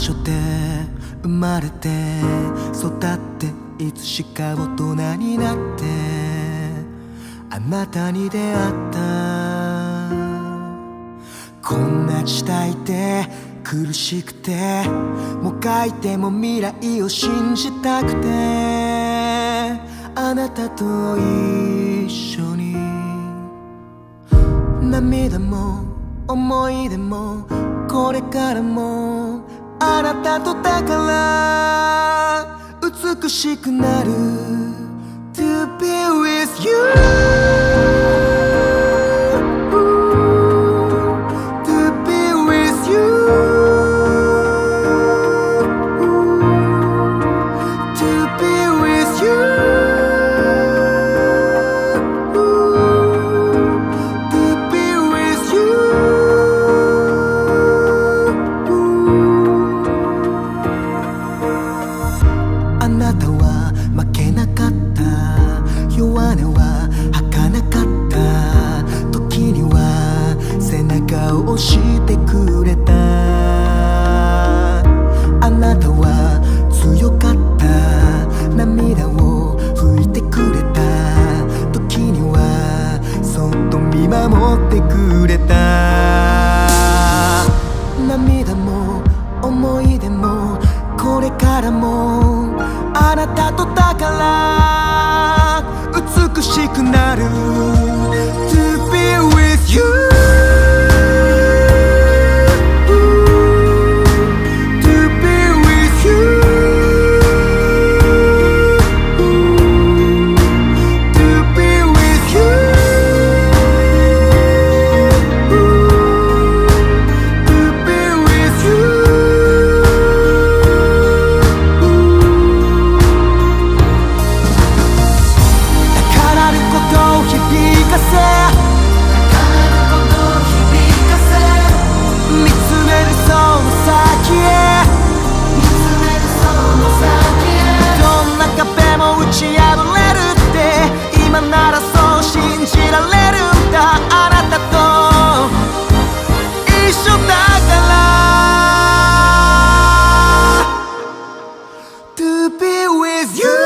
所で生まれて育っていつしか大人になってあなたに出会った。こんな時代で苦しくてもがいても未来を信じたくてあなたと一緒に涙も思い出もこれからもあなたとだから美しくなる To be with you To be with you To be with you To be with you あなたは負けなかった弱音は吐かなかった時には背中を押してくれたあなたは強かった涙を拭いてくれた時にはそっと見守ってくれた涙も思い出もこれからもあなたとだから美しくなる To be with you To be with you To be with you To be with you 高鳴ることを響かせ見つめるその先へどんな壁も打ち破れるって今ならそう信じられるんだあなたと一緒だから To be with you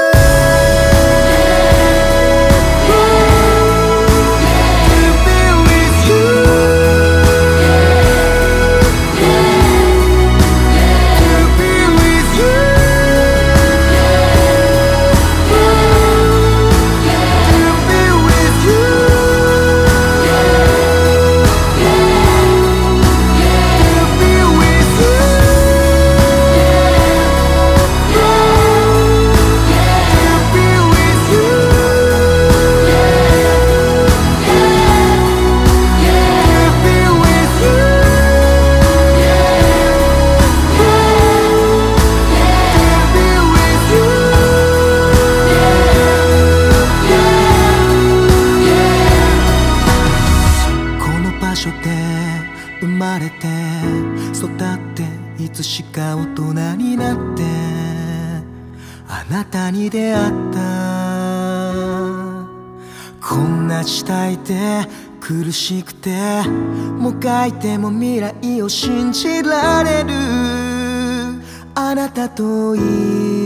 生まれて育っていつしか大人になってあなたに出会ったこんな時代で苦しくてもがいても未来を信じられるあなたと